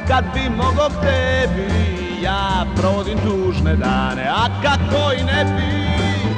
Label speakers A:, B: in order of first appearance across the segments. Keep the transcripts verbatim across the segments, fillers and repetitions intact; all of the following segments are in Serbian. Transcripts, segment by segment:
A: kad bi mogo tebi, ja provodim tužne dane, a kako i ne bi.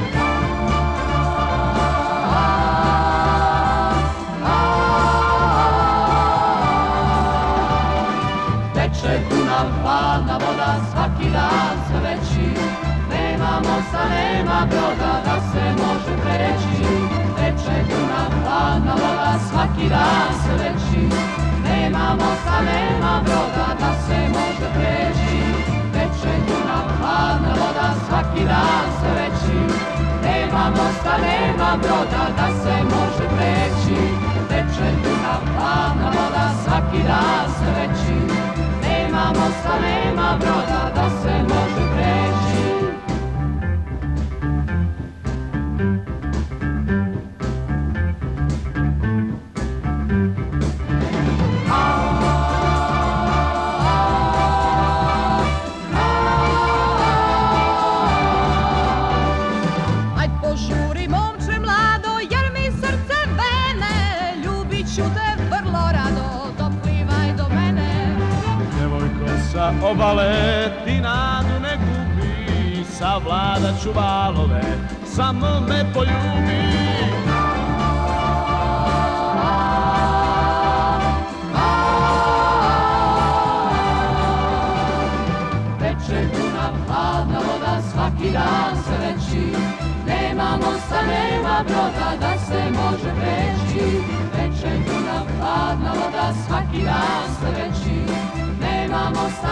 B: Teče Dunav, hladna voda, svaki dan sve veći. Nema mosta, nema broda da se može preći. Teče Dunav, hladna voda, svaki dan sve veći. Nema mosta, nema broda da se može preći. Teče Dunav, hladna voda, svaki dan sve veći. Nema mosta, nema broda da se može preći. Teče Dunav, hladna voda, svaki dan sve veći. Nema mosta, nema broda da se može preći.
C: Aj požuri momče mlado, jer mi srce vene, ljubit ću te vrlo rado, doplivaj do mene.
A: Djevojko sa obale, ti nadu ne gubi, savladat ću valove, samo me poljubi.
B: Teče Dunav, hladna voda, svaki dan sve veći. Nema mosta, nema broda da se može preći. Teče Dunav, hladna voda, svaki dan sve veći. Nema mosta,